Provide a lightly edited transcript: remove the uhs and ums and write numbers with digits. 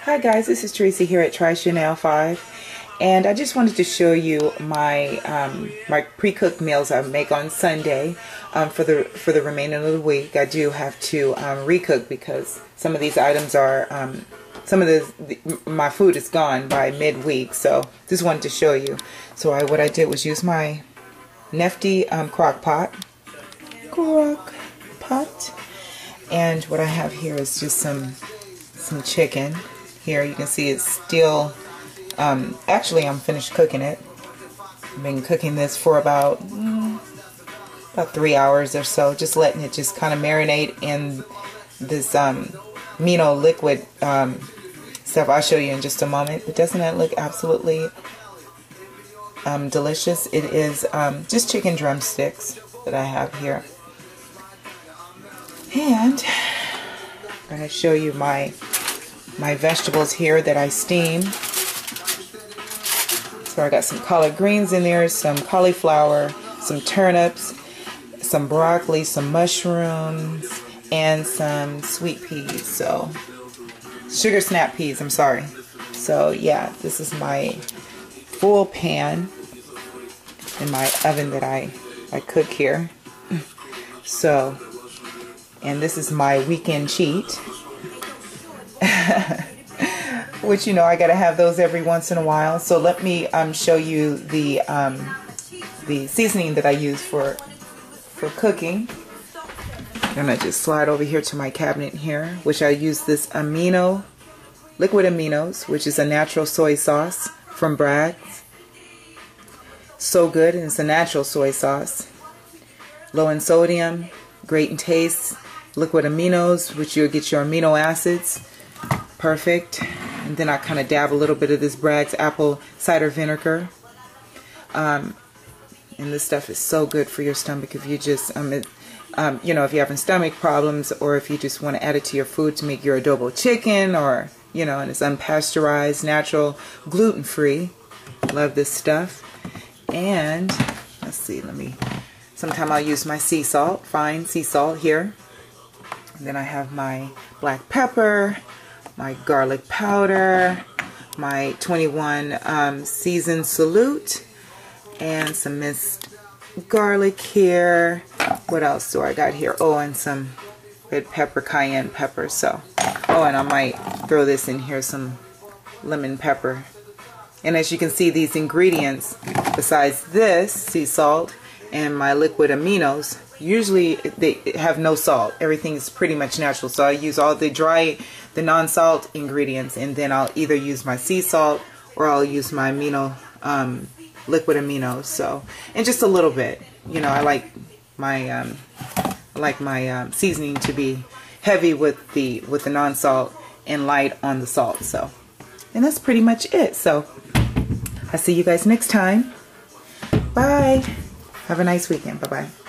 Hi guys, this is Tracy here at Try Chanel 5, and I just wanted to show you my my pre-cooked meals I make on Sunday for the remainder of the week. I do have to recook because some of these items are my food is gone by midweek, so just wanted to show you. So what I did was use my Nifty crock pot, and what I have here is just some chicken. Here you can see it's still, actually I'm finished cooking it. I've been cooking this for about 3 hours or so, just letting it just kind of marinate in this amino liquid stuff. I'll show you in just a moment. But doesn't that look absolutely delicious? It is just chicken drumsticks that I have here. And I'm going to show you my vegetables here that I steam. So I got some collard greens in there, some cauliflower, some turnips, some broccoli, some mushrooms, and some sweet peas. So sugar snap peas, I'm sorry. So yeah, this is my full pan in my oven that I cook here. So, and this is my weekend cheat. Which, you know, I gotta have those every once in a while. So let me show you the seasoning that I use for cooking. I'm gonna just slide over here to my cabinet here, which I use this liquid aminos, which is a natural soy sauce from Bragg's. So good, and it's a natural soy sauce, low in sodium, great in taste. Liquid aminos, which you'll get your amino acids. Perfect. And then I kind of dab a little bit of this Bragg's apple cider vinegar. And this stuff is so good for your stomach if you just, you know, if you're having stomach problems, or if you just want to add it to your food to make your adobo chicken, or, you know, and it's unpasteurized, natural, gluten-free. Love this stuff. And let's see, sometime I'll use my sea salt, fine sea salt here. And then I have my black pepper, my garlic powder, my 21 seasoned salute, and some minced garlic here. What else do I got here? Oh, and some red pepper, cayenne pepper. So, oh, and I might throw this in here, some lemon pepper. And as you can see, these ingredients, besides this sea salt and my liquid aminos, usually they have no salt. Everything is pretty much natural. So I use all the non-salt ingredients, and then I'll either use my sea salt or I'll use my liquid aminos. So, and just a little bit. You know, I like my seasoning to be heavy with the non-salt and light on the salt. So, and that's pretty much it. So I'll see you guys next time. Bye. Have a nice weekend. Bye-bye.